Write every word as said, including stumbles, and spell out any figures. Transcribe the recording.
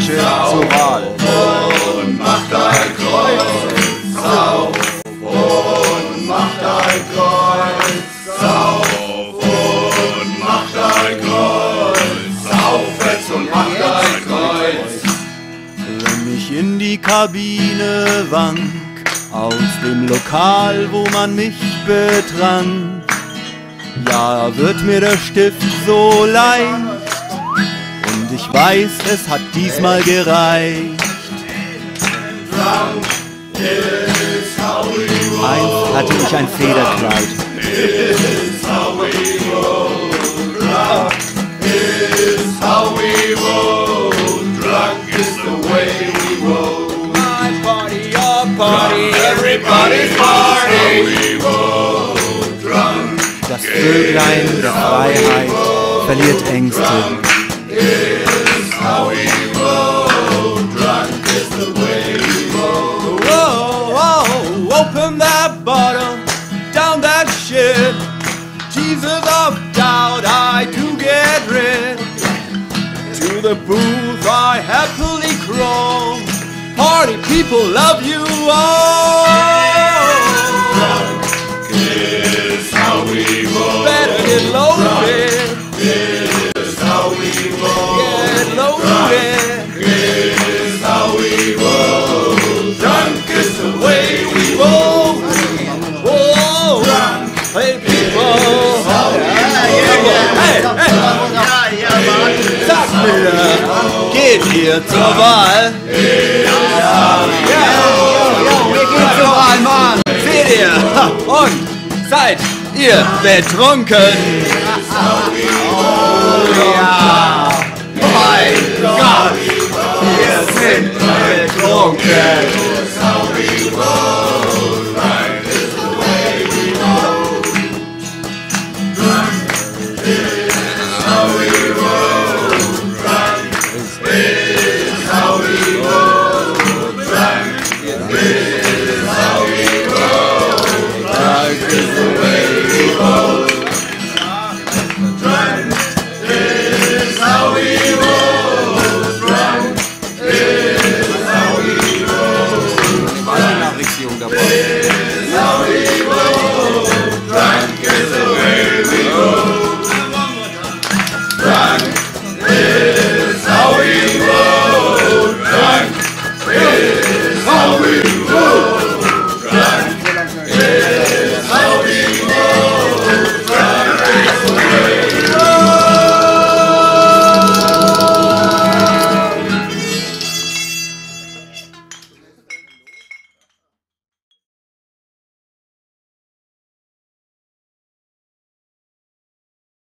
Schild zur Wahl. Und mach dein Kreuz auf und mach dein Kreuz auf und mach dein Kreuz aufwärts und mach dein Kreuz. Wenn ich in die Kabine wank, aus dem Lokal, wo man mich betrank, ja, wird mir der Stift so leicht und ich weiß, es hat diesmal gereicht. Einst hatte ich ein Federkleid. Everybody's party. Das Vöglein der Freiheit verliert Ängste. Whoa, whoa, open that bottle, down that shit. Jesus of doubt, I do get rid. To the booth I happily crawl. Party people love you all. Drunk is how we roll. Better get loaded. Drunk is how we roll. Get loaded. Drunk is how we roll. Drunk is the way we roll. Whoa, Drunk hey people. is how we Hey, roll. hey. Sagt mir, geht ihr zur Wahl? Ja, ja, wir gehen zur Wahl, Mann. Seht ihr? Und seid ihr betrunken? Oh ja, mein Gott.